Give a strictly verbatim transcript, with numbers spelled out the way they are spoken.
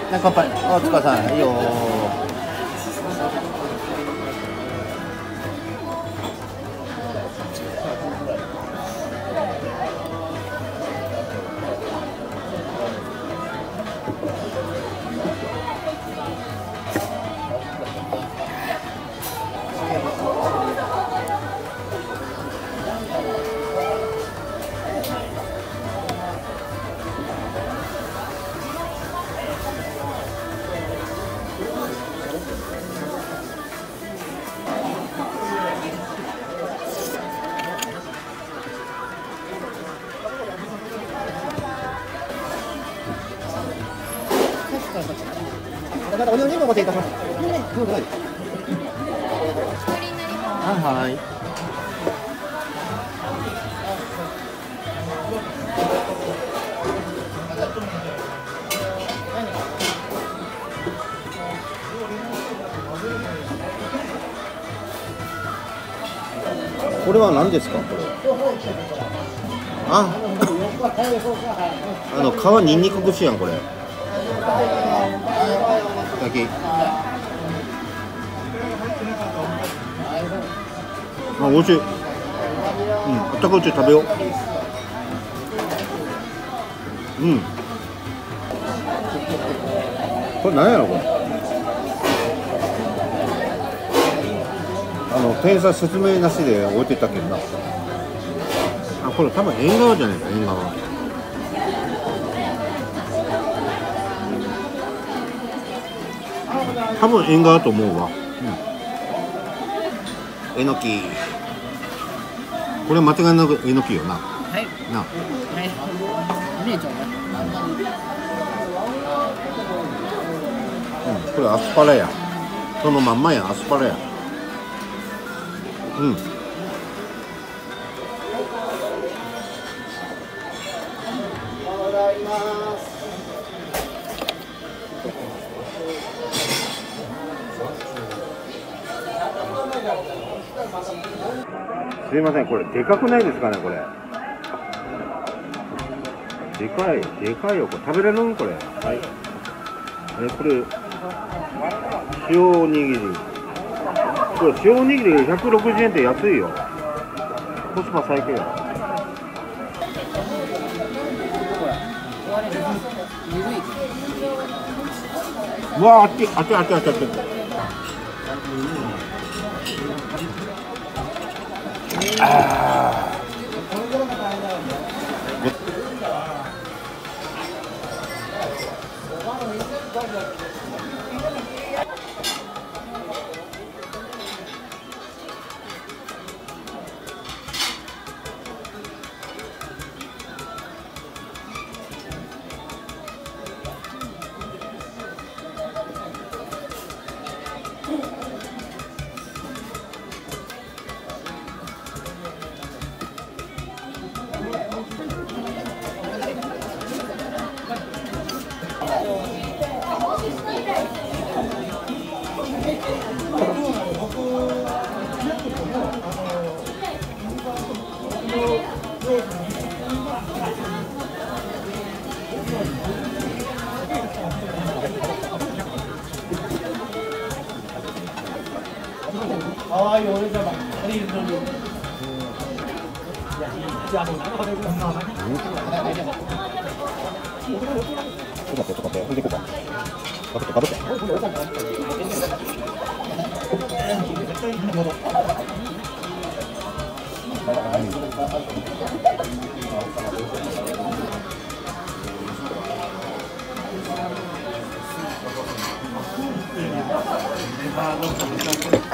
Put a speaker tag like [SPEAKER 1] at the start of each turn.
[SPEAKER 1] なんか乾杯。お疲れさん。いいよ。またお料理もお持ちいたします。どうぞ。はいはい。これは何ですかこれ。あ、あの皮にんにく串やんこれ。だけ。あ、美味しい。うん、あったかいうちに食べよう。うん。これ何やろこれ。あの店員説明なしで置いてたけどな。あ、これ多分縁側じゃないか、縁側。多分縁側と思うわ。うん、えのき。これ間違いなくえのきよな。はい。な。はい。見えちゃうね。うん、これアスパラや。そのまんまや、アスパラや。うん。すいません、これでかくないですかね、これ。でかい、でかいよ、これ食べれるん、これ。はい。え、これ。塩おにぎり。これ塩おにぎりひゃくろくじゅうえんって安いよ。コスパ最強や。うわあ、あっち、あっち、あっち、あっち、あっち。ああ。あい俺じゃば。ありがとう。じゃあもう何個でも。ちょっと待ってちょっと待って。ほんでいこうか。食べて食べて。うん。